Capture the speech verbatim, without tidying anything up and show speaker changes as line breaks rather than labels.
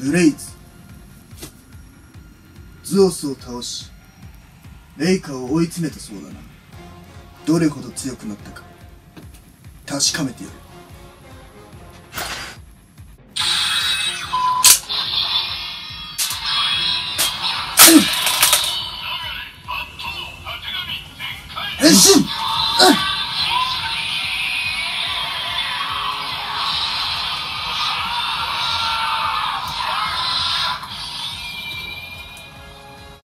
ブレイズ。ズオスを倒しレイカを追い詰めたそうだな。どれほど強くなったか確かめてやる。